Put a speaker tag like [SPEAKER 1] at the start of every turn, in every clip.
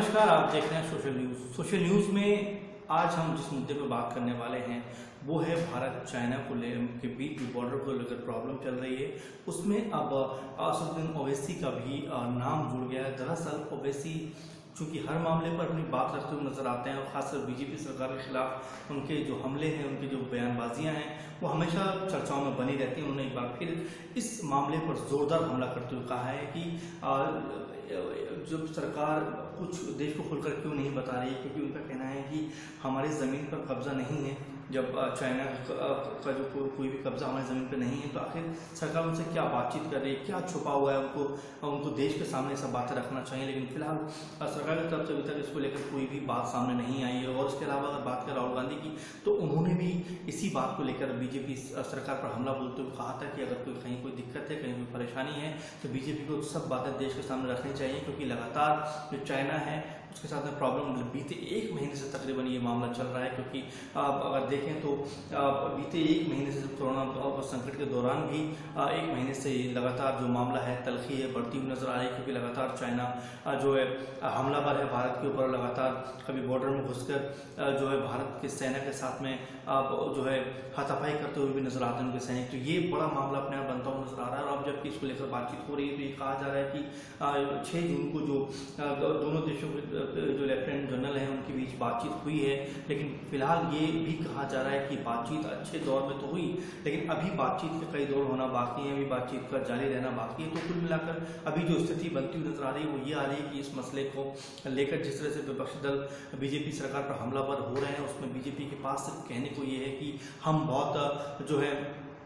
[SPEAKER 1] नमस्कार, आप देख रहे हैं सोशल न्यूज़। सोशल न्यूज़ में आज हम जिस मुद्दे पर बात करने वाले हैं वो है भारत चाइना के बीच बॉर्डर को लेकर प्रॉब्लम चल रही है। उसमें अब असदुद्दीन ओवैसी का भी नाम जुड़ गया है। दरअसल ओवैसी चूँकि हर मामले पर अपनी बात रखते हुए नजर आते हैं और खासकर बीजेपी सरकार के खिलाफ उनके जो हमले हैं, उनकी जो बयानबाजियां हैं, वो हमेशा चर्चाओं में बनी रहती हैं। उन्होंने एक बार फिर इस मामले पर जोरदार हमला करते हुए कहा है कि जब सरकार कुछ देश को खुलकर क्यों नहीं बता रही है, क्योंकि उनका कहना है कि हमारी ज़मीन पर कब्जा नहीं है। जब चाइना का जो कोई भी कब्जा हमारी ज़मीन पर नहीं है तो आखिर सरकार उनसे क्या बातचीत कर रही है, क्या छुपा हुआ है। उनको देश के सामने सब बातें रखना चाहिए, लेकिन फिलहाल सरकार की तरफ से अभी तक इसको लेकर कोई भी बात सामने नहीं आई है। और इसके अलावा अगर बात करें राहुल गांधी की, तो उन्होंने भी इसी बात को लेकर बीजेपी सरकार पर हमला बोलते हुए कहा था कि अगर कहीं कोई दिक्कत है, कहीं कोई परेशानी है तो बीजेपी को सब बातें देश के सामने रखनी चाहिए, क्योंकि लगातार जो चाइना है उसके साथ में प्रॉब्लम बीते एक महीने से तकरीबन ये मामला चल रहा है। क्योंकि आप अगर देखें तो बीते एक महीने से कोरोना संकट के दौरान भी एक महीने से लगातार जो मामला है तलखी है बढ़ती हुई नजर आ रही है। क्योंकि लगातार चाइना जो है हमलावर है भारत के ऊपर, लगातार कभी बॉर्डर में घुसकर जो है भारत के सेना के साथ में जो है हाथापाई करते हुए भी नजर आते हैं उनके सैनिक। तो ये बड़ा मामला अपने आप बनता हुआ नजर आ रहा है। और अब जबकि इसको लेकर बातचीत हो रही है तो ये कहा जा रहा है कि 6 जून को जो दोनों देशों के जो लेफ्टिनेंट जनरल हैं उनके बीच बातचीत हुई है। लेकिन फिलहाल ये भी कहा जा रहा है कि बातचीत अच्छे दौर में तो हुई, लेकिन अभी बातचीत के कई दौर होना बाकी है, अभी बातचीत का जारी रहना बाकी है। तो कुल मिलाकर अभी जो स्थिति बनती हुई नजर आ रही है वो ये आ रही है कि इस मसले को लेकर जिस तरह से विपक्षी दल बीजेपी सरकार पर हमलावर हो रहे हैं, उसमें बीजेपी के पास सिर्फ कहने को ये है कि हम बहुत जो है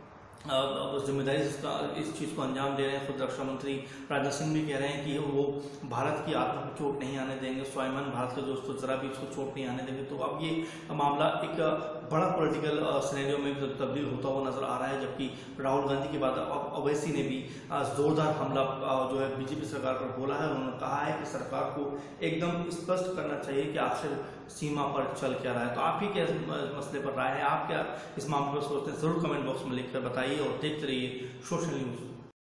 [SPEAKER 1] जिम्मेदारी इस चीज़ को अंजाम दे रहे हैं। खुद रक्षा मंत्री राजनाथ सिंह भी कह रहे हैं कि वो भारत की आत्मा को चोट नहीं आने देंगे, स्वाभिमान भारत का जो उसको जरा भी उसको चोट नहीं आने देंगे। तो अब ये मामला एक बड़ा पॉलिटिकल सिनेरियो में तब्दील होता हुआ नजर आ रहा है। जबकि राहुल गांधी के बाद ओवैसी ने भी जोरदार हमला जो है बीजेपी सरकार पर बोला है। उन्होंने कहा है कि सरकार को एकदम स्पष्ट करना चाहिए कि आखिर सीमा पर चल क्या रहा है। तो आप ही क्या मसले पर राय है, आप क्या इस मामले पर सोचते हैं, जरूर कमेंट बॉक्स में लिखकर बताइए और देखते रहिए सोशल न्यूज़।